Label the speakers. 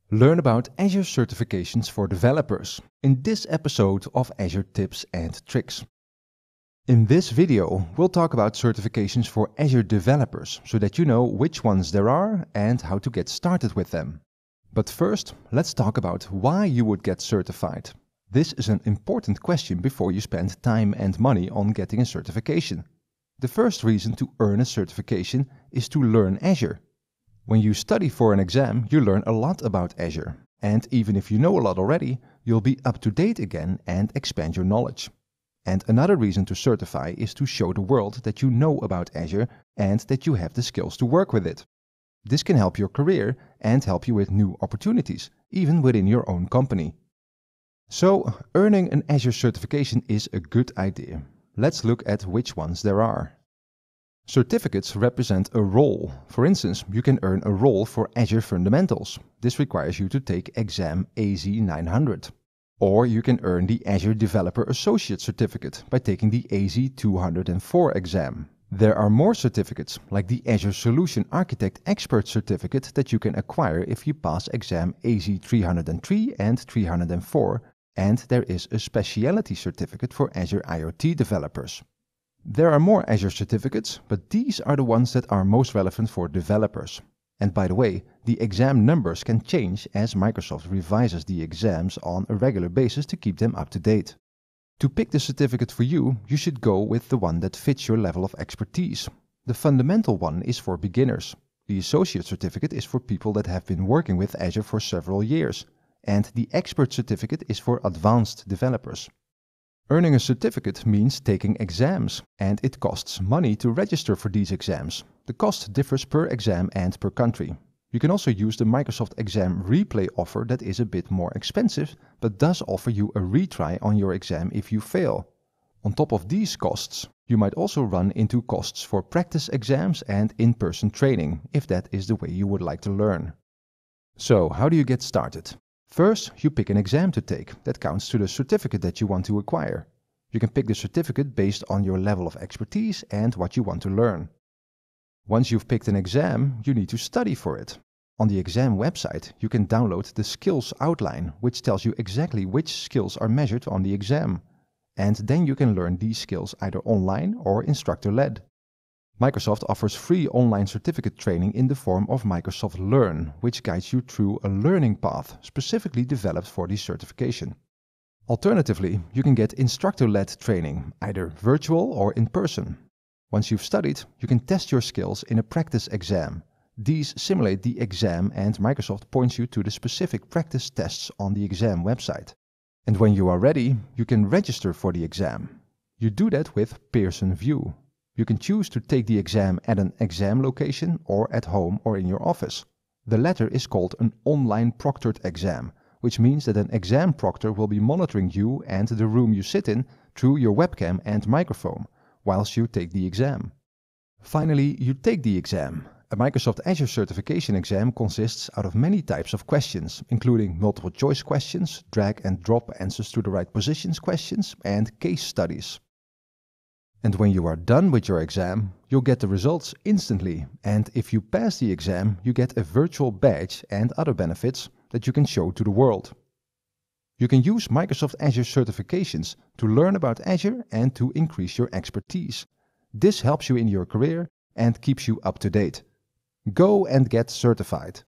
Speaker 1: Learn about Azure certifications for developers in this episode of Azure Tips and Tricks. In this video, we'll talk about certifications for Azure developers so that you know which ones there are and how to get started with them. But first, let's talk about why you would get certified. This is an important question before you spend time and money on getting a certification. The first reason to earn a certification is to learn Azure. When you study for an exam, you learn a lot about Azure. And even if you know a lot already, you'll be up to date again and expand your knowledge. And another reason to certify is to show the world that you know about Azure and that you have the skills to work with it. This can help your career and help you with new opportunities, even within your own company. So, earning an Azure certification is a good idea. Let's look at which ones there are. Certificates represent a role. For instance, you can earn a role for Azure Fundamentals. This requires you to take exam AZ900. Or you can earn the Azure Developer Associate Certificate by taking the AZ204 exam. There are more certificates, like the Azure Solution Architect Expert Certificate that you can acquire if you pass exam AZ303 and 304, and there is a Specialty Certificate for Azure IoT developers. There are more Azure certificates, but these are the ones that are most relevant for developers. And by the way, the exam numbers can change as Microsoft revises the exams on a regular basis to keep them up to date. To pick the certificate for you, you should go with the one that fits your level of expertise. The fundamental one is for beginners. The Associate Certificate is for people that have been working with Azure for several years. And the Expert Certificate is for advanced developers. Earning a certificate means taking exams, and it costs money to register for these exams. The cost differs per exam and per country. You can also use the Microsoft Exam Replay offer that is a bit more expensive, but does offer you a retry on your exam if you fail. On top of these costs, you might also run into costs for practice exams and in-person training, if that is the way you would like to learn. So, how do you get started? First, you pick an exam to take that counts to the certificate that you want to acquire. You can pick the certificate based on your level of expertise and what you want to learn. Once you've picked an exam, you need to study for it. On the exam website, you can download the skills outline, which tells you exactly which skills are measured on the exam. And then you can learn these skills either online or instructor-led. Microsoft offers free online certificate training in the form of Microsoft Learn, which guides you through a learning path specifically developed for the certification. Alternatively, you can get instructor-led training, either virtual or in person. Once you've studied, you can test your skills in a practice exam. These simulate the exam and Microsoft points you to the specific practice tests on the exam website. And when you are ready, you can register for the exam. You do that with Pearson VUE. You can choose to take the exam at an exam location or at home or in your office. The latter is called an online proctored exam, which means that an exam proctor will be monitoring you and the room you sit in through your webcam and microphone, whilst you take the exam. Finally, you take the exam. A Microsoft Azure certification exam consists out of many types of questions, including multiple choice questions, drag and drop answers to the right positions questions, and case studies. And when you are done with your exam, you'll get the results instantly, and if you pass the exam, you get a virtual badge and other benefits that you can show to the world. You can use Microsoft Azure certifications to learn about Azure and to increase your expertise. This helps you in your career and keeps you up to date. Go and get certified.